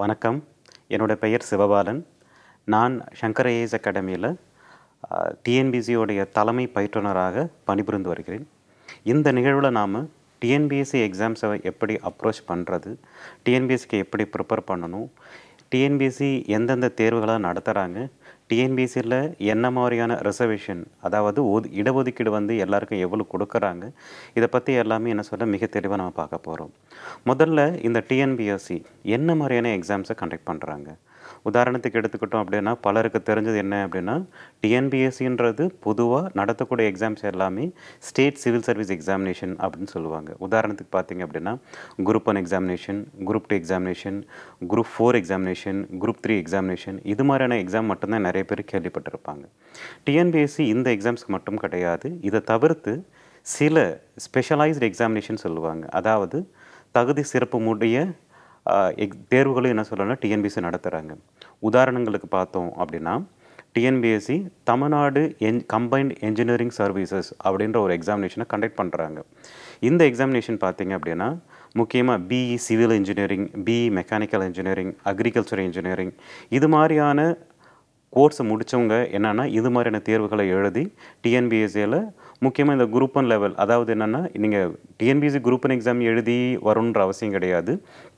வணக்கம். என்னோட பெயர் சிவபாலன். நான் ஷங்கர் IAS Academyல டிஎன்பிஎஸ்சி உடைய தலைமை பயிற்றுனராக பணிபுரிந்து வருகிறேன். இந்த நிகழ்வில் நாம் டிஎன்பிஎஸ்சி எக்ஸாம்ஸை எப்படி அப்ரோச் பண்ணுறது, டிஎன்பிஎஸ்சிக்கு எப்படி ப்ரிப்பேர் பண்ணணும், டிஎன்பிஎஸ்சி எந்தெந்த தேர்வுகளாக நடத்துகிறாங்க, டிஎன்பிஎஸ்சியில் என்ன மாதிரியான ரிசர்வேஷன், அதாவது இடஒதுக்கீடு எல்லாருக்கும் எவ்வளோ கொடுக்குறாங்க, இதை பற்றி எல்லாமே மிக தெளிவாக நம்ம பார்க்க போகிறோம். முதல்ல இந்த டிஎன்பிஎஸ்சி என்ன மாதிரியான எக்ஸாம்ஸை கண்டக்ட் பண்ணுறாங்க. உதாரணத்துக்கு எடுத்துக்கிட்டோம் அப்படின்னா, பலருக்கு தெரிஞ்சது என்ன அப்படின்னா, டிஎன்பிஎஸ்சின்றது பொதுவாக நடத்தக்கூடிய எக்ஸாம்ஸ் எல்லாமே ஸ்டேட் சிவில் சர்வீஸ் எக்ஸாமினேஷன் அப்படின்னு சொல்லுவாங்க. உதாரணத்துக்கு பார்த்தீங்க அப்படின்னா, group 1 examination, group 2 examination, group 4 examination, group 3 examination, இது மாதிரியான எக்ஸாம் மட்டும்தான் நிறைய பேர் கேள்விப்பட்டிருப்பாங்க. டிஎன்பிஎஸ்சி இந்த எக்ஸாம்ஸ்க்கு மட்டும் கிடையாது. இதை தவிர்த்து சில ஸ்பெஷலைஸ்டு எக்ஸாமினேஷன் சொல்லுவாங்க. அதாவது தகுதி சிறப்பு உடைய தேர்வுகளும் என்ன சொல்லணும்னா டிஎன்பிஎஸ்சி நடத்துகிறாங்க. உதாரணங்களுக்கு பார்த்தோம் அப்படின்னா, TNPSC Tamil Nadu combined engineering services அப்படின்ற ஒரு எக்ஸாமினேஷனை கண்டக்ட் பண்ணுறாங்க. இந்த எக்ஸாமினேஷன் பார்த்தீங்க அப்படின்னா, முக்கியமாக BE civil engineering, BE mechanical engineering, agriculture engineering, இது மாதிரியான கோர்ஸ் முடித்தவங்க என்னென்னா இது மாதிரியான தேர்வுகளை எழுதி டிஎன்பிஎஸ்சியில் முக்கியமாக இந்த குரூப் 1 லெவல், அதாவது என்னென்னா நீங்கள் டிஎன்பிஎஸ்சி குரூப் 1 எக்ஸாம் எழுதி வரணுன்ற அவசியம் கிடையாது.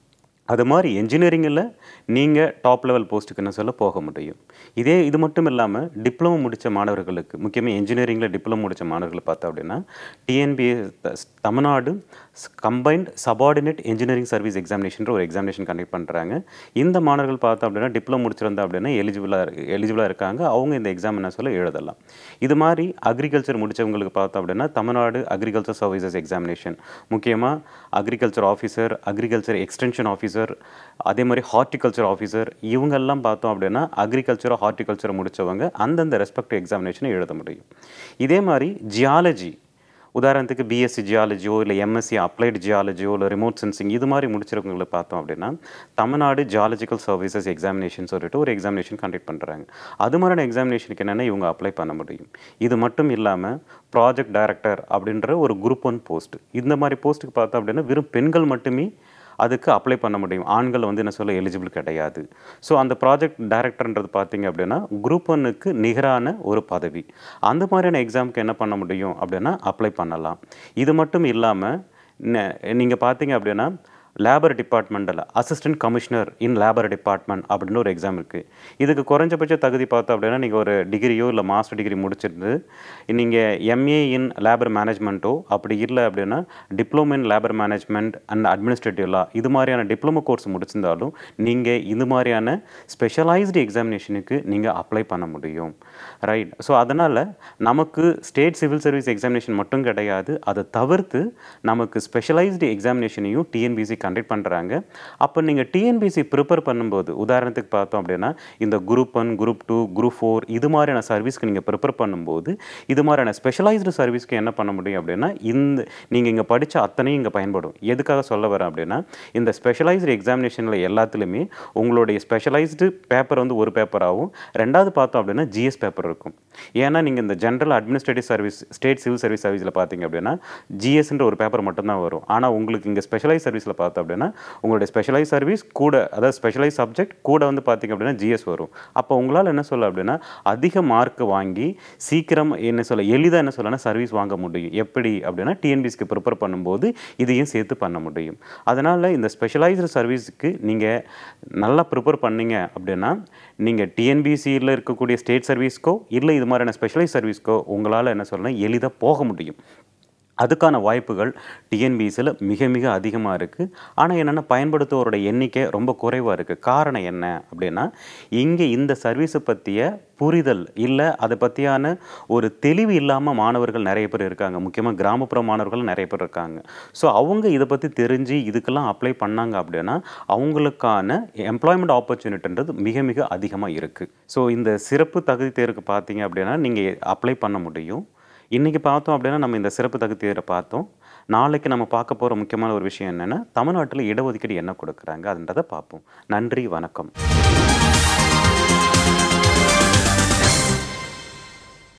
அது மாதிரி என்ஜினியரிங்கில் நீங்கள் டாப் லெவல் போஸ்ட்டுக்கு என்ன சொல்ல போக முடியும். இது மட்டும் இல்லாமல் டிப்ளமோ முடித்த மாணவர்களுக்கு, முக்கியமாக என்ஜினியரிங்கில் டிப்ளமோ முடித்த மாணவர்களை பார்த்தோம் அப்படின்னா, TNPS Tamil Nadu combined subordinate engineering service examination ஒரு எக்ஸாமினேஷன் கண்டக்ட் பண்ணுறாங்க. இந்த மாணவர்கள் பார்த்தோம் அப்படின்னா டிப்ளமோ முடிச்சிருந்தா அப்படின்னா எலிஜிபிளாக இருக்காங்க. அவங்க இந்த எக்ஸாம் என்ன சொல்ல எழுதலாம். இது மாதிரி அக்ரிகல்ச்சர் முடித்தவங்களுக்கு பார்த்தோம் அப்படின்னா, தமிழ்நாடு அக்ரிகல்ச்சர் சர்வீசஸ் எக்ஸாமினேஷன், முக்கியமாக agriculture officer, agriculture extension officer, அதே மாதிரி ஹார்டிகல்ச்சர் ஆஃபீஸர், இவங்கெல்லாம் பார்த்தோம் அப்படின்னா அக்ரிகல்ச்சரோ ஹார்டிகல்ச்சரை முடித்தவங்க அந்தந்த ரெஸ்பெக்டிவ் எக்ஸாமினேஷனை எழுத முடியும். இதே மாதிரி ஜியாலஜி, உதாரணத்துக்கு பிஎஸ்சி ஜியாலஜியோ இல்லை எம்எஸ்சி அப்ளைடு ஜியாலஜியோ இல்லை ரிமோட் சென்சிங், இது மாதிரி முடிச்சிருக்கவங்களை பார்த்தோம் அப்படின்னா தமிழ்நாடு ஜியாலஜிக்கல் சர்வீசஸ் எக்ஸாமினேஷன் சொல்லிட்டு ஒரு எக்ஸாமினேஷன் கண்டக்ட் பண்ணுறாங்க. அது மாதிரியான எக்ஸாமினேஷனுக்கு என்னென்னா இவங்க அப்ளை பண்ண முடியும். இது மட்டும் இல்லாமல் ப்ராஜெக்ட் டைரக்டர் அப்படின்ற ஒரு குரூப் 1 போஸ்ட், இந்த மாதிரி போஸ்ட்டுக்கு பார்த்தோம் அப்படின்னா வெறும் பெண்கள் மட்டுமே அதுக்கு அப்ளை பண்ண முடியும். ஆண்கள் என்ன சொல்ல எலிஜிபிள் கிடையாது. ஸோ அந்த ப்ராஜெக்ட் டைரக்டர்ன்றது பார்த்தீங்க அப்படின்னா குரூப் 1க்கு நிகரான ஒரு பதவி. அந்த மாதிரியான எக்ஸாமுக்கு என்ன பண்ண முடியும் அப்படின்னா அப்ளை பண்ணலாம். இது மட்டும் இல்லாமல் நீங்கள் பார்த்தீங்க அப்படின்னா லேபர் டிபார்ட்மெண்ட்டில் assistant commissioner in labour department அப்படின்னு ஒரு எக்ஸாம் இருக்குது. இதுக்கு குறைஞ்சபட்ச தகுதி பார்த்தோம் அப்படின்னா நீங்கள் ஒரு டிகிரியோ இல்லை மாஸ்டர் டிகிரி முடிச்சிருந்து நீங்கள் எம்ஏ இன் லேபர் மேனேஜ்மெண்ட்டோ, அப்படி இல்லை அப்படின்னா diploma in labour management and administrative law, இது மாதிரியான டிப்ளமோ கோர்ஸ் முடிச்சிருந்தாலும் நீங்கள் இது மாதிரியான ஸ்பெஷலைஸ்டு எக்ஸாமினேஷனுக்கு நீங்கள் அப்ளை பண்ண முடியும். ரைட். ஸோ அதனால் நமக்கு ஸ்டேட் சிவில் சர்வீஸ் எக்ஸாமினேஷன் மட்டும் கிடையாது, அதை தவிர்த்து நமக்கு ஸ்பெஷலைஸ்டு எக்ஸாமினேஷனையும் டிஎன்பிஎஸ்சி கண்டக்ட் பண்ணுறாங்க. அப்போ நீங்கள் டிஎன்பிஎஸ்சி ப்ரிப்பேர் பண்ணும்போது, உதாரணத்துக்கு பார்த்தோம் அப்படின்னா இந்த குரூப் 1, குரூப் 2, குரூப் 4 இது மாதிரியான சர்வீஸ்க்கு நீங்கள் ப்ரிப்பேர் பண்ணும்போது இது மாதிரியான ஸ்பெஷலைஸ்டு சர்வீஸ்க்கு என்ன பண்ண முடியும் அப்படின்னா நீங்கள் இங்கே படித்த அத்தனையும் இங்கே பயன்படும். எதுக்காக சொல்ல வரேன் அப்படின்னா, இந்த ஸ்பெஷலைஸ்டு எக்ஸாமினேஷனில் எல்லாத்துலேயுமே உங்களுடைய ஸ்பெஷலைஸ்டு பேப்பர் ஒரு பேப்பராகவும், ரெண்டாவது பார்த்தோம் அப்படின்னா ஜிஎஸ் பேப்பர் இருக்கும். ஏன்னா நீங்கள் இந்த general administrative service state civil service சர்வீஸில் பார்த்தீங்க அப்படின்னா ஜிஎஸ்ன்ற ஒரு பேப்பர் மட்டும்தான் வரும். ஆனால் உங்களுக்கு இங்கே ஸ்பெஷலைஸ் சர்வீஸில் பார்த்தோம் அப்படின்னா உங்களுடைய ஸ்பெஷலைஸ் சர்வீஸ் கூட, அதாவது ஸ்பெஷலைஸ் சப்ஜெக்ட் கூட பார்த்தீங்க அப்படின்னா ஜிஎஸ் வரும். அப்போ உங்களால் என்ன சொல்ல அப்படின்னா அதிக மார்க் வாங்கி சீக்கிரம் எளிதாக சர்வீஸ் வாங்க முடியும். எப்படி அப்படின்னா டிஎன்பிஎஸ்சிக்கு ப்ரிப்பேர் பண்ணும்போது இதையும் சேர்த்து பண்ண முடியும். அதனால் இந்த ஸ்பெஷலைஸ்டு சர்வீஸுக்கு நீங்கள் நல்லா ப்ரிப்பேர் பண்ணீங்க அப்படின்னா நீங்கள் டிஎன்பிஎஸ்சியில் இருக்கக்கூடிய ஸ்டேட் சர்வீஸ்க்கோ இல்லை இது மாதிரியான ஸ்பெஷலைஸ் சர்வீஸ்க்கோ உங்களால் என்ன சொல்லணும் எளிதாக போக முடியும். அதுக்கான வாய்ப்புகள் டிஎன்பிஎஸ்சியில் மிக மிக அதிகமாக இருக்குது. ஆனால் என்னென்னா பயன்படுத்துவோரோட எண்ணிக்கை ரொம்ப குறைவாக இருக்குது. காரணம் என்ன அப்படின்னா, இங்கே இந்த சர்வீஸை பற்றிய புரிதல் இல்லை, அதை பற்றியான ஒரு தெளிவு இல்லாமல் மாணவர்கள் நிறைய பேர் இருக்காங்க. முக்கியமாக கிராமப்புற மாணவர்கள் நிறைய பேர் இருக்காங்க. ஸோ அவங்க இதை பற்றி தெரிஞ்சு இதுக்கெல்லாம் அப்ளை பண்ணாங்க அப்படின்னா அவங்களுக்கான எம்ப்ளாய்மெண்ட் ஆப்பர்ச்சுனிட்டின்றது மிக மிக அதிகமாக இருக்குது. ஸோ இந்த சிறப்பு தகுதி தேர்வுக்கு பார்த்தீங்க அப்படின்னா நீங்கள் அப்ளை பண்ண முடியும். இன்றைக்கி பார்த்தோம் அப்படின்னா நம்ம இந்த சிறப்பு தகுதி தேர்வை பார்த்தோம். நாளைக்கு நம்ம பார்க்க போகிற முக்கியமான ஒரு விஷயம் என்னென்னா தமிழ்நாட்டில் இடஒதுக்கீடு என்ன கொடுக்குறாங்க அதுன்றதை பார்ப்போம். நன்றி, வணக்கம்.